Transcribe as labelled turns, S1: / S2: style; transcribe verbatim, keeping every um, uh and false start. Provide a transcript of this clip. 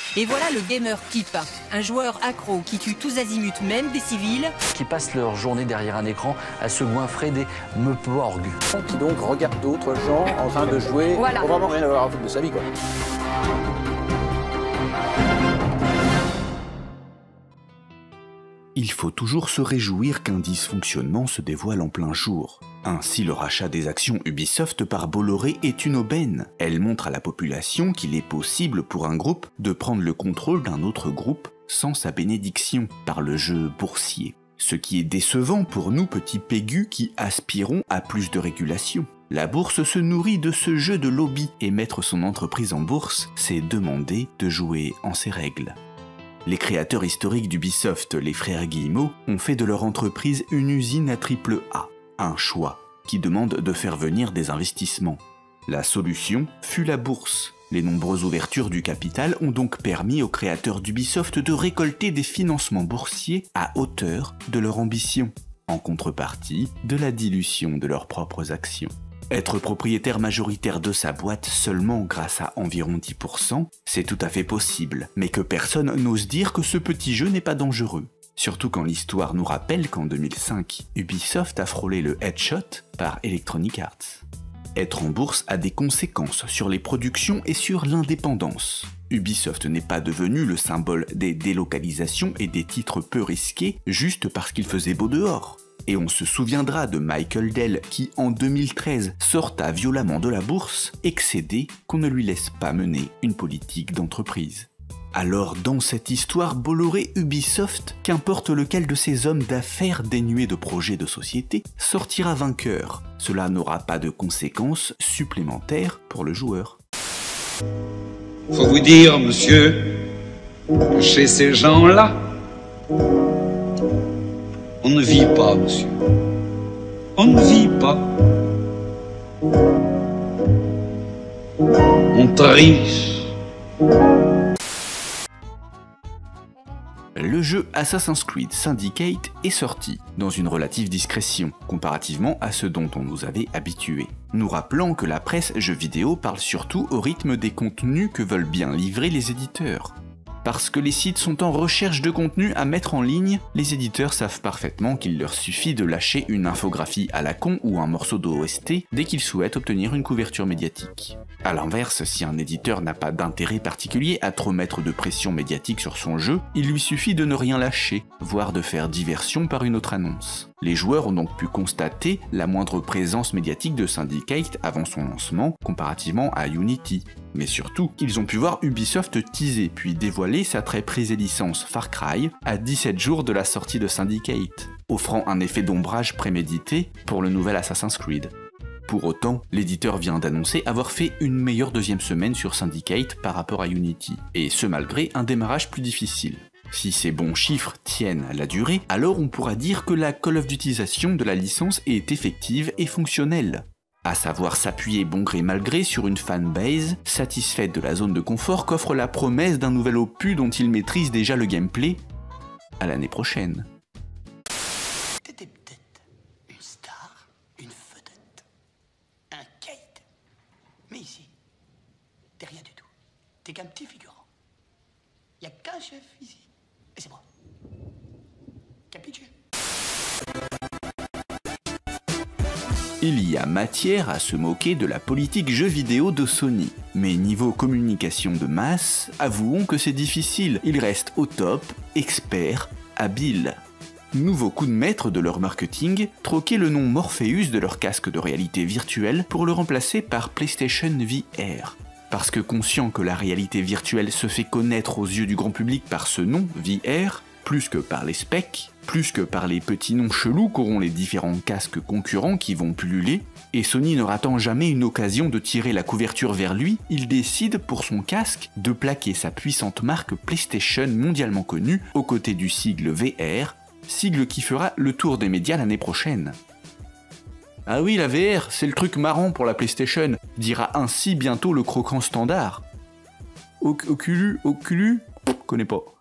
S1: Et voilà le gamer type, un joueur accro qui tue tous azimuts, même des civils.
S2: Qui passent leur journée derrière un écran à se goinfrer des meuporgs.
S3: Qui donc regarde d'autres gens en train de jouer,
S1: voilà.
S3: Pour vraiment rien avoir à foutre de sa vie, quoi.
S4: Il faut toujours se réjouir qu'un dysfonctionnement se dévoile en plein jour. Ainsi, le rachat des actions Ubisoft par Bolloré est une aubaine. Elle montre à la population qu'il est possible pour un groupe de prendre le contrôle d'un autre groupe sans sa bénédiction par le jeu boursier. Ce qui est décevant pour nous petits pégus qui aspirons à plus de régulation. La bourse se nourrit de ce jeu de lobby et mettre son entreprise en bourse, c'est demander de jouer en ses règles. Les créateurs historiques d'Ubisoft, les frères Guillemot, ont fait de leur entreprise une usine à triple A, un choix qui demande de faire venir des investissements. La solution fut la bourse. Les nombreuses ouvertures du capital ont donc permis aux créateurs d'Ubisoft de récolter des financements boursiers à hauteur de leur ambition, en contrepartie de la dilution de leurs propres actions. Être propriétaire majoritaire de sa boîte seulement grâce à environ dix pour cent, c'est tout à fait possible, mais que personne n'ose dire que ce petit jeu n'est pas dangereux. Surtout quand l'histoire nous rappelle qu'en deux mille cinq, Ubisoft a frôlé le headshot par Electronic Arts. Être en bourse a des conséquences sur les productions et sur l'indépendance. Ubisoft n'est pas devenu le symbole des délocalisations et des titres peu risqués juste parce qu'il faisait beau dehors. Et on se souviendra de Michael Dell qui, en deux mille treize, sorta violemment de la bourse, excédé qu'on ne lui laisse pas mener une politique d'entreprise. Alors dans cette histoire Bolloré-Ubisoft, qu'importe lequel de ces hommes d'affaires dénués de projets de société, sortira vainqueur. Cela n'aura pas de conséquences supplémentaires pour le joueur.
S5: Faut vous dire, monsieur, que chez ces gens-là, on ne vit pas, monsieur. On ne vit pas. On triche.
S4: Le jeu Assassin's Creed Syndicate est sorti, dans une relative discrétion, comparativement à ce dont on nous avait habitués. Nous rappelant que la presse jeux vidéo parle surtout au rythme des contenus que veulent bien livrer les éditeurs. Parce que les sites sont en recherche de contenu à mettre en ligne, les éditeurs savent parfaitement qu'il leur suffit de lâcher une infographie à la con ou un morceau d'O S T dès qu'ils souhaitent obtenir une couverture médiatique. A l'inverse, si un éditeur n'a pas d'intérêt particulier à trop mettre de pression médiatique sur son jeu, il lui suffit de ne rien lâcher, voire de faire diversion par une autre annonce. Les joueurs ont donc pu constater la moindre présence médiatique de Syndicate avant son lancement, comparativement à Unity. Mais surtout, ils ont pu voir Ubisoft teaser puis dévoiler sa très prisée licence Far Cry à dix-sept jours de la sortie de Syndicate, offrant un effet d'ombrage prémédité pour le nouvel Assassin's Creed. Pour autant, l'éditeur vient d'annoncer avoir fait une meilleure deuxième semaine sur Syndicate par rapport à Unity, et ce malgré un démarrage plus difficile. Si ces bons chiffres tiennent à la durée, alors on pourra dire que la Call of Dutyisation de la licence est effective et fonctionnelle. À savoir s'appuyer bon gré mal gré sur une fanbase satisfaite de la zone de confort qu'offre la promesse d'un nouvel opus dont il maîtrise déjà le gameplay à l'année prochaine.
S6: T'étais peut-être une star, une vedette, un Kate. Mais ici, t'es rien du tout. T'es qu'un petit figurant. Y a qu'un chef ici. Et c'est moi. Capiche?
S4: Il y a matière à se moquer de la politique jeux vidéo de Sony. Mais niveau communication de masse, avouons que c'est difficile. Ils restent au top, experts, habiles. Nouveau coup de maître de leur marketing, troquer le nom Morpheus de leur casque de réalité virtuelle pour le remplacer par PlayStation V R. Parce que conscient que la réalité virtuelle se fait connaître aux yeux du grand public par ce nom, V R, plus que par les specs, plus que par les petits noms chelous qu'auront les différents casques concurrents qui vont pulluler, et Sony ne ratant jamais une occasion de tirer la couverture vers lui, il décide pour son casque de plaquer sa puissante marque PlayStation mondialement connue aux côtés du sigle V R, sigle qui fera le tour des médias l'année prochaine. Ah oui, la V R, c'est le truc marrant pour la PlayStation, dira ainsi bientôt le croquant standard. Oculus, Oculus, connais pas.